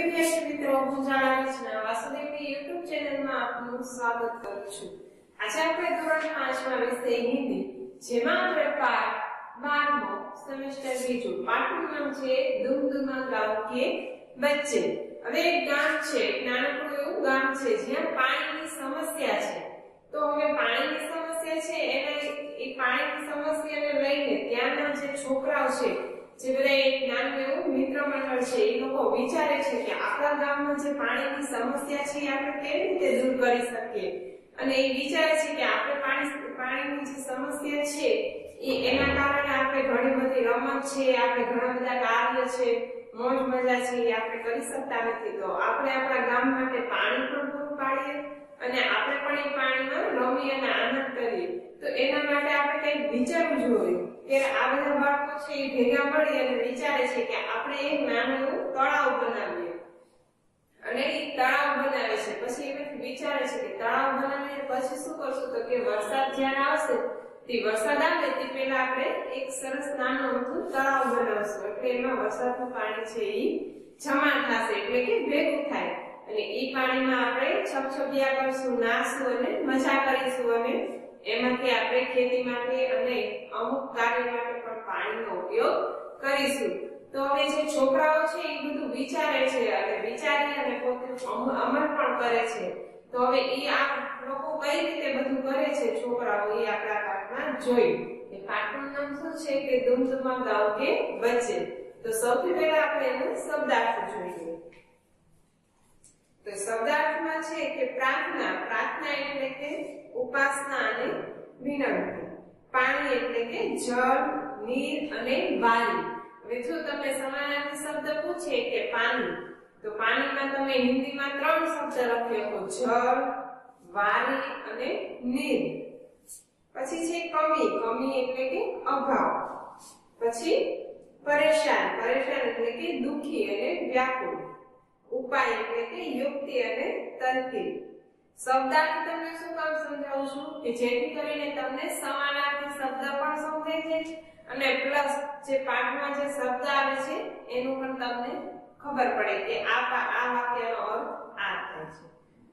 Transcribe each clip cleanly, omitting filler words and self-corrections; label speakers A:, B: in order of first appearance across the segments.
A: વિદ્યાર્થી મિત્રો, હું જાણ્યા વાસુદેવની YouTube ચેનલમાં આપનું સ્વાગત કરું છું। આજે આપણે ધોરણ 5 માં વિષય હિન્દી, જેમાં આપણે પાઠ 12મો સેમેસ્ટર બીજું પાઠનું નામ છે દુમદુમા ગાંવ કે બચ્ચે। હવે એક ગામ છે, નાનકડું એવું ગામ છે જ્યાં પાણીની સમસ્યા છે। તો હવે પાણીની સમસ્યા છે એ પાણીની સમસ્યાને લઈને ત્યાંના જે છોકરાઓ છે, જે બધા એક નાનું એવું મિત્ર મંડળ છે, એ લોકો વિચારે છે કે આપણા ગામમાં જે પાણીની સમસ્યા છે આપણે કેવી રીતે દૂર કરી શકીએ। અને એ વિચારે છે કે આપણે પાણીની જે સમસ્યા છે એના કારણે આપણે ઘણી બધી રમત છે, આપણે ઘણા બધા કાર્ય છે, મોજ મજા છે એ આપણે કરી શકતા નથી। તો આપણે આપણા ગામ માટે પાણી પણ પૂરું પાડીએ અને આપણે પણ એ પાણીમાં રમી અને આનંદ કરીએ। તો એના માટે આપણે કંઈક વિચારવું જોઈએ કે આ બધા બાળકો છે એ ભેગા મળી અને વિચારે છે કે આપણે એક નાનું એવું તળાવ બનાવીએ। અને એ તળાવ બનાવે છે, પછી એમાંથી વિચારે છે કે તળાવ બનાવીને પછી શું કરશું, તો કે વરસાદ જ્યારે આવશે તે વરસાદ આવે તે પહેલા આપણે એક સરસ નાનું અમથું તળાવ બનાવશું, એટલે એમાં વરસાદનું પાણી છે એ જમા થશે, એટલે કે ભેગું થાય અને એ પાણીમાં આપણે છપછપિયા કરશું, નાહશું અને મજા કરીશું અને એમાંથી આપણે ખેતી માટે અને અમુક કાર્ય માટે પણ પાણીનો ઉપયોગ કરીશું। તો હવે જે છોકરાઓ છે એ બધું વિચારે છે અને વિચારી અને પોતે અમલ પણ કરે છે। તો હવે એ આ લોકો કઈ રીતે બધું કરે છે છોકરાઓ, એ આપણા પાઠમાં જોઈએ। એ પાઠનું નામ શું છે કે દુમદુમા ગાંવ કે બચ્ચે। તો સૌથી પહેલા આપણે એનો શબ્દાર્થ જોઈએ। તો શબ્દાર્થમાં છે કે પ્રાર્થના, પ્રાર્થના એટલે કે ઉપાસના અને વિનંતી। પાણી એટલે કે જળ, નીર અને વારી। હવે જો તમે સમાનાર્થી શબ્દ પૂછે કે પાણી, તો પાણીમાં તમે હિન્દીમાં 3 શબ્દ લખી શકો, જળ, વારી અને નીર। પછી છે કમી, કમી એટલે કે અભાવ। પછી પરેશાન, પરેશાન એટલે કે દુખી અને વ્યાકુળ। ઉપાય એટલે કે યુક્તિ અને તરકીબ। શબ્દાર્થ તમને શું કામ સમજાવું છું કે જેથી કરીને તમને સમાનાર્થી શબ્દ પણ સમજાય છે અને પ્લસ જે પાઠમાં જે શબ્દ આવે છે એનું પણ તમને ખબર પડે કે આ વાક્યનો અર્થ આ થાય છે।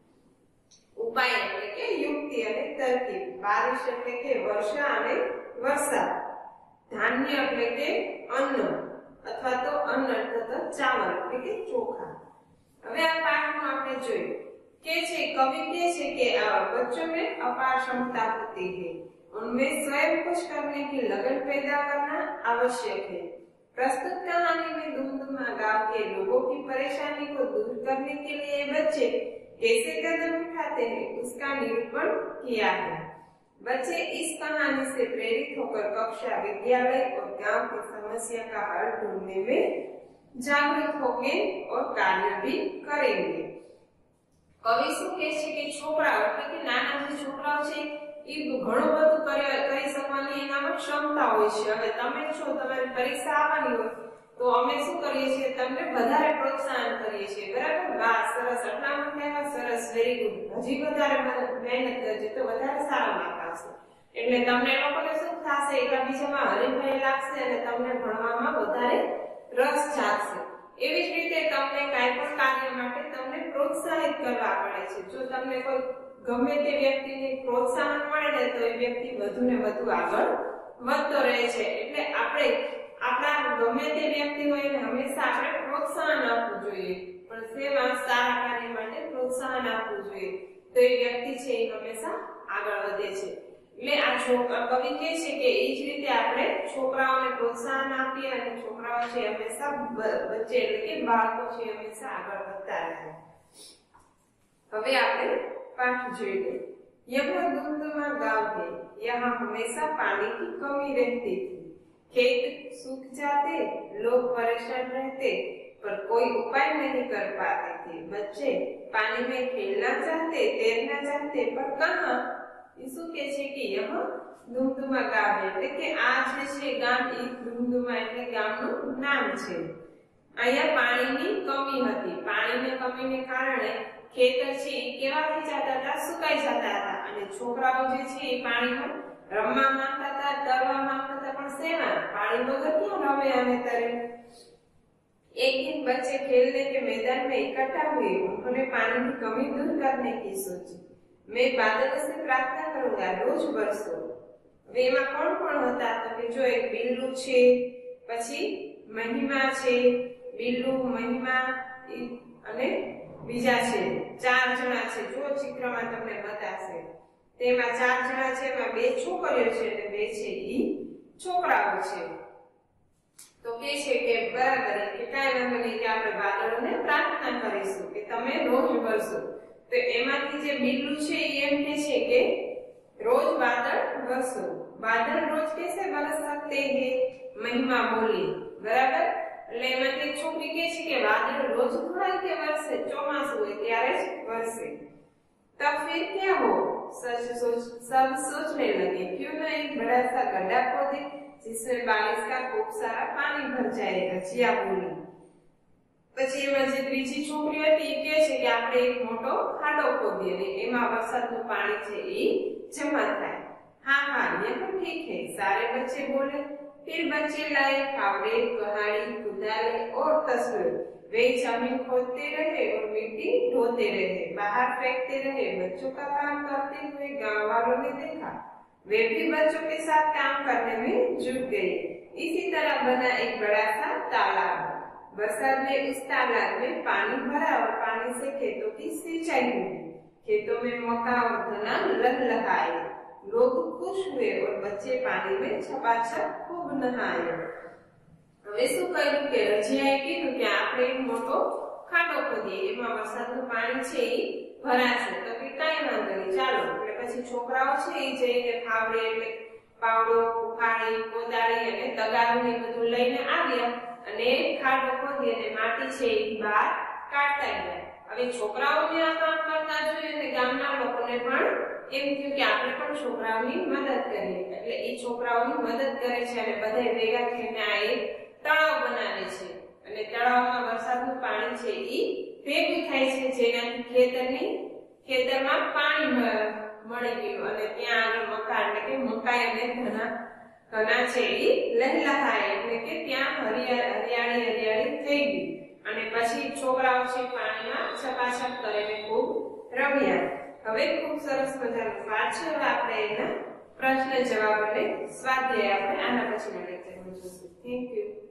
A: ઉપાય એટલે કે યુક્તિ અને તરકીબ। બારિશ એટલે કે વર્ષા અને વરસાદ। ધાન્ય એટલે કે અન્ન અથવા તો અન્ન અથવા ચાવલ એટલે કે ચોખા। હવે આ પાઠમાં આપણે જોઈએ કે છે कवि के છે કે बच्चों में अपार क्षमता होती है, उनमें स्वयं कुछ करने की लगन पैदा करना आवश्यक है। प्रस्तुत कहानी में दुमदुमा गांव के लोगों की परेशानी को दूर करने के लिए बच्चे कैसे कदम उठाते हैं उसका निरूपण किया है। बच्चे इस कहानी से प्रेरित होकर कक्षा, विद्यालय और गांव की समस्या का हल ढूंढने में जागरूक होंगे और कार्य भी करेंगे। कवि શું કહે છે કે છોકરાઓ એટલે કે નાના જે છોકરાઓ છે એ ઘણું બધું કરી શકવાની એનામાં ક્ષમતા હોય છે। હવે તમે છો, તમારી પરીક્ષા આવવાની હોય તો અમે શું કરીએ છીએ, તમને વધારે પ્રોત્સાહન કરીએ છીએ, બરાબર? વાહ, સરસ, આટલા માટે આવ્યા, સરસ, વેરી ગુડ, હજી વધારે મહેનત કરજો તો વધારે સારા માર્ક આવશે। એટલે તમને લોકોને શું થશે, એકબીજામાં હરીફાઈ લાગશે અને તમને ભણવામાં વધારે રસ જાગશે। એવી જ રીતે તમને કાંઈ પણ કાર્ય માટે તમને પ્રોત્સાહિત કરવા પડે છે। જો તમને કોઈ ગમે તે વ્યક્તિને પ્રોત્સાહન મળે ને તો એ વ્યક્તિ વધુ ને વધુ આગળ વધતો રહે છે। એટલે આપણે આપણા ગમે તે વ્યક્તિ હોય એને હંમેશા આપણે પ્રોત્સાહન આપવું જોઈએ, પણ સેવા સારા કાર્ય માટે પ્રોત્સાહન આપવું જોઈએ, તો એ વ્યક્તિ છે એ હંમેશા આગળ વધે છે। એટલે આ કવિ કહે છે કે એ જ રીતે આપણે છોકરાઓને પ્રોત્સાહન આપીએ અને છોકરાઓ છે હંમેશા બચ્ચે એટલે કે બાળકો છે હંમેશા આગળ વધતા રહે। હવે આપણે પાઠ જોઈએ। यह दुमदुमा गांव है, यहाँ हमेशा पानी की कमी रहती थी, खेत सूख जाते, लोग परेशान रहते, पर कोई उपाय नहीं कर पाते थे। बच्चे पानी में खेलना चाहते, तैरना चाहते, पर कहाँ। શું કે છે કે यह दुमदुमा गांव है, એટલે કે આ જે છે ગામ, એ दुमदुमा એટલે ગામનું નામ છે। અહીંયા પાણીની કમી હતી, પાણીની કમીને કારણે ખેતર છે એ કેવા થઈ જતા હતા, સુકાઈ જતા હતા અને છોકરાઓ જે છે એ પાણીમાં રમવા માંગતા હતા, તરવા માંગતા હતા, પણ શેમાં, પાણી વગર ક્યાં રમે અને તરે। एक दिन बच्चे खेलने के मैदान में इकट्ठा हुए। उन्होंने पानी की कमी दूर करने की सोची। मैं बादलों से प्रार्थना करूंगा, रोज बरसो। હવે એમાં કોણ કોણ હતા? તો કે જો એક બિલ્લુ છે, પછી મહિમા છે, બિલ્લુ, મહિમા અને બીજા છે, 4 જણા છે। જો ચિત્રમાં તમને બતાશે તેમાં 4 જણા છે, એમાં 2 છોકરીઓ છે અને 2 છે ઈ છોકરાઓ છે। તો કે છે કે બરાબર કે કાંઈ વાંધો નહીં કે આપણે વાદળોને પ્રાર્થના કરીશું કે તમે રોજ વરસો। તો એમાંથી જે બિલ્લુ છે એ એમ કહે છે કે रोज बादल बरसो। बादल रोज कैसे बरस सकते हैं? महिमा बोली। बराबर। એટલે એમાંથી એક છોકરી કહે છે કે વાદળ રોજ થોડા રીતે વરસે, ચોમાસું હોય ત્યારે જ વરસે। तब फिर क्या हो? सब सोचने लगे, क्यों ना एक बड़ा सा गड्ढा खोदे जिसमें बारिश का खूब सारा पानी भर जाएगा। जिया बोली। પછી એમાં જે ત્રીજી છોકરી હતી એ કહે છે કે આપણે એક મોટો ખાડો ખોદીએ અને એમાં વરસાદનું પાણી છે એ जमा થાય। हाँ हाँ, ये तो ठीक है, सारे बच्चे बोले। फिर बच्चे लाए फावड़े, कुल्हाड़ी, कुदाले और तसले। वे जमीन खोदते रहे और मिट्टी ढोते रहे, बाहर फेंकते रहे। बच्चों का काम करते हुए गांव वालों ने देखा, वे भी बच्चों के साथ काम करने में जुट गए। इसी तरह बना एक बड़ा सा तालाब। बरसात में उस तालाब में पानी भरा और पानी से खेतों की सिंचाई हुई। खेतों में मक्का और धना लहलहाए। लोग खुश हुए और बच्चे पानी में छपाछप खूब नहाए। હવે શું કર્યું કે રજિયાએ કીધું કે આપણે એક મોટો ખાડો ખોદીએ, એમાં વરસાદનું પાણી છે એ ભરાશે। તો કે કાંઈ વાંધો નહીં, ચાલો। એટલે પછી છોકરાઓ છે એ જઈને ફાવડે એટલે પાવડો, કુફાડી, કોદાળી અને તગારું એ બધું લઈને આવ્યા અને ખાડો ખોદી અને માટી છે એ બહાર કાઢતા ગયા। હવે છોકરાઓને આ કામ કરતા જોઈ અને ગામના લોકોને પણ એમ થયું કે આપણે પણ છોકરાઓની મદદ કરીએ। એટલે એ છોકરાઓની મદદ કરે છે અને બધાય ભેગા થઈને આ એક તળાવ બનાવે છે અને તળાવમાં વરસાદનું પાણી છે એ ભેગું થાય છે, જેનાથી ખેતરમાં પાણી મળી ગયું અને ત્યાં આગળ મકા એટલે કે મકાઈ અને ધના છે એ લહેલહાય એટલે કે ત્યાં હરિયાળી થઈ ગઈ। અને પછી છોકરાઓ છે પાણીમાં છપાછપ કરીને ખૂબ રમ્યા। હવે ખૂબ સરસ મજાનો પાઠ છે। હવે આપણે એના પ્રશ્ન જવાબ અને સ્વાધ્યાય આપણે આના પછીના લેક્ચરમાં જોઈશું। Thank you.